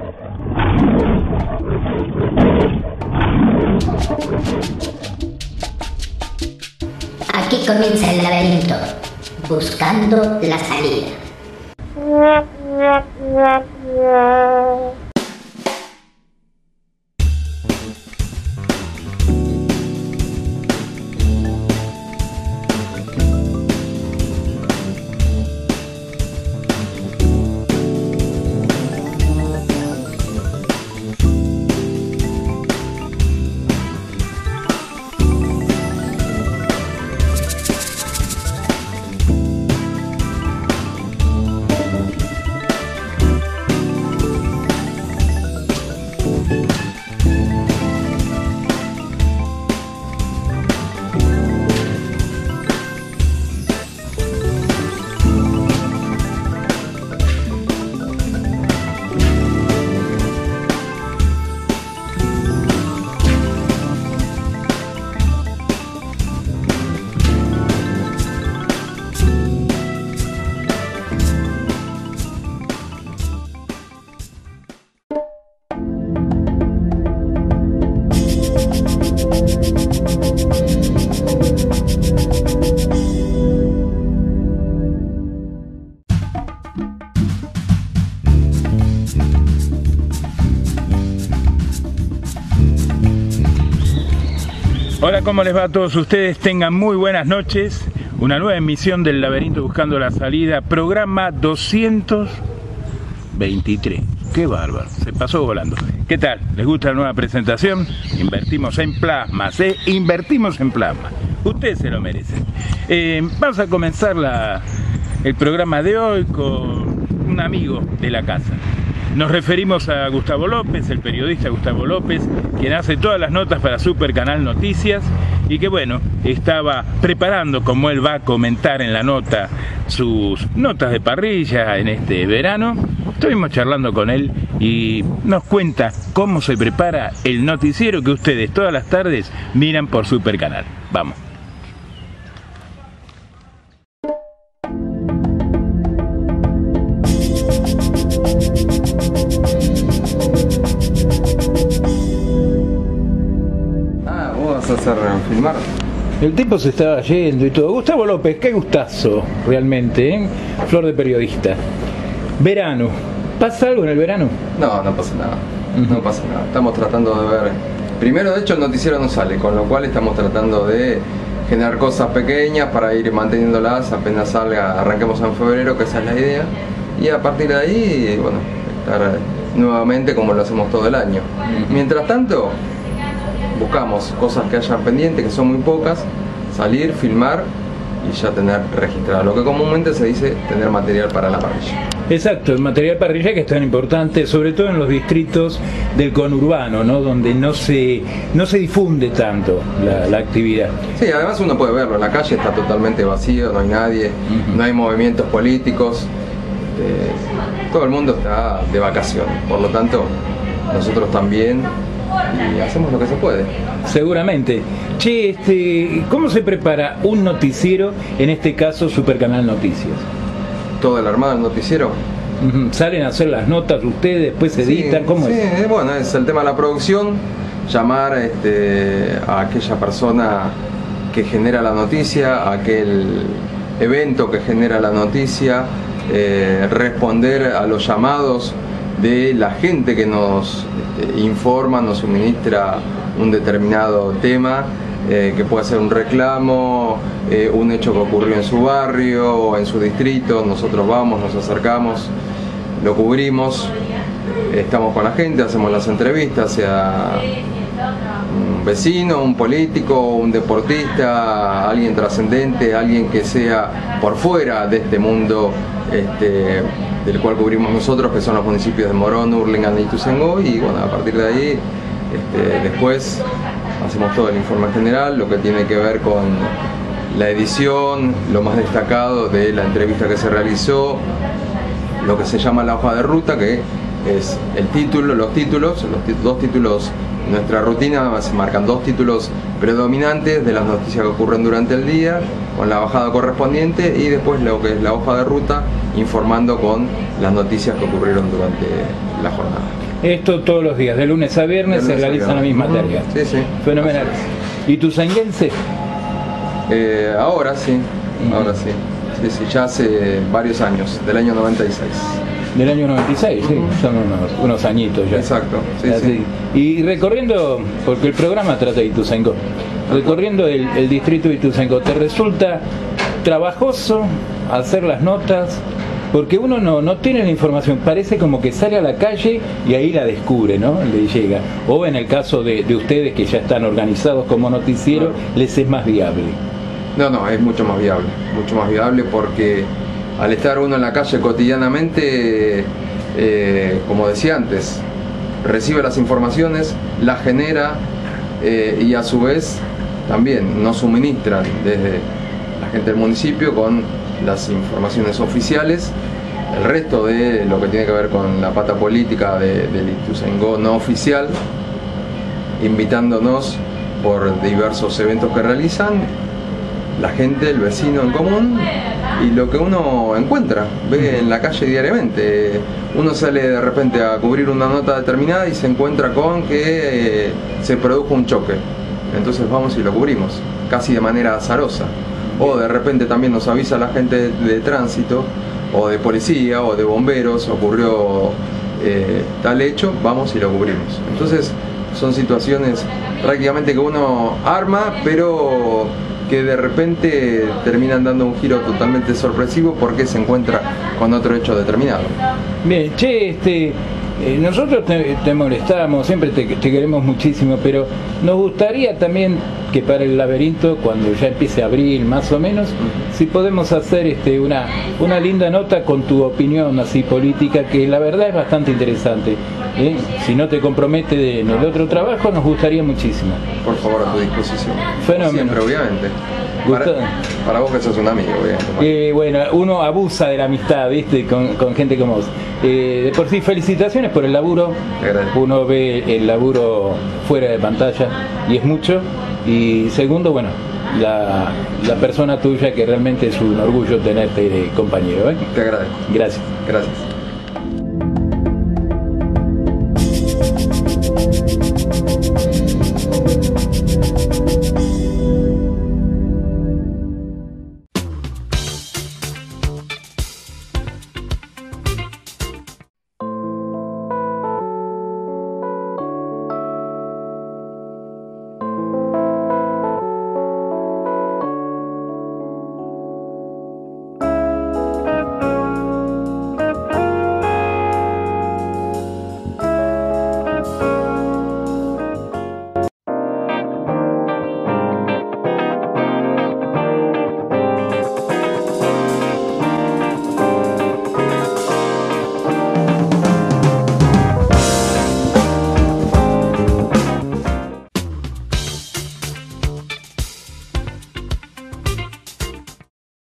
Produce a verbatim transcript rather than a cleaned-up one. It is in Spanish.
Aquí comienza el laberinto, buscando la salida. Hola, ¿cómo les va a todos ustedes? Tengan muy buenas noches. Una nueva emisión del Laberinto Buscando la Salida, programa doscientos veintitrés. ¡Qué bárbaro! Se pasó volando. ¿Qué tal? ¿Les gusta la nueva presentación? Invertimos en plasmas, ¿eh? Invertimos en plasma. Ustedes se lo merecen. Eh, vamos a comenzar la, el programa de hoy con un amigo de la casa. Nos referimos a Gustavo López, el periodista Gustavo López, quien hace todas las notas para Super Canal Noticias y que, bueno, estaba preparando, como él va a comentar en la nota, sus notas de parrilla en este verano. Estuvimos charlando con él y nos cuenta cómo se prepara el noticiero que ustedes todas las tardes miran por Super Canal. Vamos. Hacer filmar. El tipo se estaba yendo y todo. Gustavo López, qué gustazo realmente, ¿eh? Flor de periodista. Verano. ¿Pasa algo en el verano? No, no pasa nada. Uh-huh. No pasa nada. Estamos tratando de ver. Primero, de hecho, el noticiero no sale, con lo cual estamos tratando de generar cosas pequeñas para ir manteniéndolas. Apenas salga, arranquemos en febrero, que esa es la idea. Y a partir de ahí, bueno, estar nuevamente como lo hacemos todo el año. Uh-huh. Mientras tanto, buscamos cosas que hayan pendientes, que son muy pocas, salir, filmar y ya tener registrado, lo que comúnmente se dice tener material para la parrilla. Exacto, el material parrilla que es tan importante, sobre todo en los distritos del conurbano, ¿no? Donde no se, no se difunde tanto la, la actividad. Sí, además uno puede verlo, en la calle está totalmente vacío, no hay nadie, uh-huh. No hay movimientos políticos, eh, todo el mundo está de vacaciones, por lo tanto nosotros también, y hacemos lo que se puede. Seguramente. Che, este, ¿cómo se prepara un noticiero, en este caso Super Canal Noticias? Todo el armado del noticiero. Uh-huh. ¿Salen a hacer las notas ustedes, después se editan? Sí, ¿cómo sí, es? Bueno, es el tema de la producción, llamar este, a aquella persona que genera la noticia, a aquel evento que genera la noticia, eh, responder a los llamados de la gente que nos este, informa, nos suministra un determinado tema, eh, que puede ser un reclamo, eh, un hecho que ocurrió en su barrio o en su distrito. Nosotros vamos, nos acercamos, lo cubrimos, estamos con la gente, hacemos las entrevistas, sea un vecino, un político, un deportista, alguien trascendente, alguien que sea por fuera de este mundo este, del cual cubrimos nosotros, que son los municipios de Morón, Hurlingham y Ituzaingó, y bueno, a partir de ahí este, después hacemos todo el informe general, lo que tiene que ver con la edición, lo más destacado de la entrevista que se realizó, lo que se llama la hoja de ruta, que es el título, los títulos, los t- dos títulos. Nuestra rutina se marcan dos títulos predominantes de las noticias que ocurren durante el día, con la bajada correspondiente, y después lo que es la hoja de ruta, informando con las noticias que ocurrieron durante la jornada. Esto todos los días, de lunes a viernes, De lunes se a realiza la viernes. misma tarea. Sí, sí. Fenomenal. ¿Y tu sanguense? Eh, ahora sí, ahora sí. Sí, sí, ya hace varios años, del año noventa y seis. Del año noventa y seis, sí, son unos, unos añitos ya. Exacto, sí, Así. sí. Y recorriendo, porque el programa trata de Ituzaingó, recorriendo el, el distrito de Ituzaingó, ¿te resulta trabajoso hacer las notas? Porque uno no, no tiene la información, parece como que sale a la calle y ahí la descubre, ¿no? Le llega. O en el caso de, de ustedes que ya están organizados como noticiero, Claro. les es más viable. No, no, es mucho más viable, mucho más viable porque al estar uno en la calle cotidianamente, eh, como decía antes, recibe las informaciones, las genera eh, y a su vez también nos suministran desde la gente del municipio con las informaciones oficiales, el resto de lo que tiene que ver con la pata política de, del Ituzaingó no oficial, invitándonos por diversos eventos que realizan, la gente, el vecino en común y lo que uno encuentra, ve en la calle diariamente. Uno sale de repente a cubrir una nota determinada y se encuentra con que eh, se produjo un choque. Entonces vamos y lo cubrimos, casi de manera azarosa. O de repente también nos avisa la gente de, de tránsito, o de policía, o de bomberos, ocurrió eh, tal hecho, vamos y lo cubrimos. Entonces son situaciones prácticamente que uno arma, pero que de repente terminan dando un giro totalmente sorpresivo porque se encuentra con otro hecho determinado. Bien, che, este, eh, nosotros te, te molestamos, siempre te, te queremos muchísimo, pero nos gustaría también que para el laberinto, cuando ya empiece abril más o menos, si podemos hacer este, una, una linda nota con tu opinión así política, que la verdad es bastante interesante. ¿eh? Si no te compromete de- en el otro trabajo, nos gustaría muchísimo. Por favor, a tu disposición. Fenómeno. Siempre, obviamente. Para, Gustavo. para vos que sos un amigo, obviamente. Eh, bueno, uno abusa de la amistad, ¿viste? Con, con gente como vos. Eh, de por sí, felicitaciones por el laburo. Te agradezco. Uno ve el laburo fuera de pantalla y es mucho. Y segundo, bueno, la, la persona tuya que realmente es un orgullo tenerte de compañero, ¿eh? Te agradezco. Gracias. Gracias.